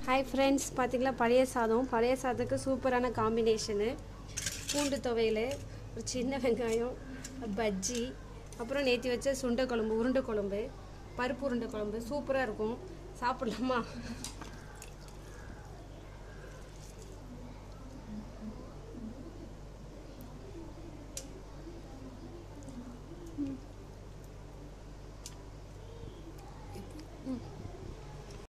Hi friends, பார்த்திங்களா பழைய சாதத்துக்கு சூப்பரான காம்பினேஷனு. பூண்டு துவையல், ஒரு சின்ன வெங்காயம், பஜ்ஜி, அப்புறம் நேற்று வச்ச உருண்டை குழம்பு, பருப்பு உருண்டை குழம்பு சூப்பராக இருக்கும். சாப்பிட்லாமா?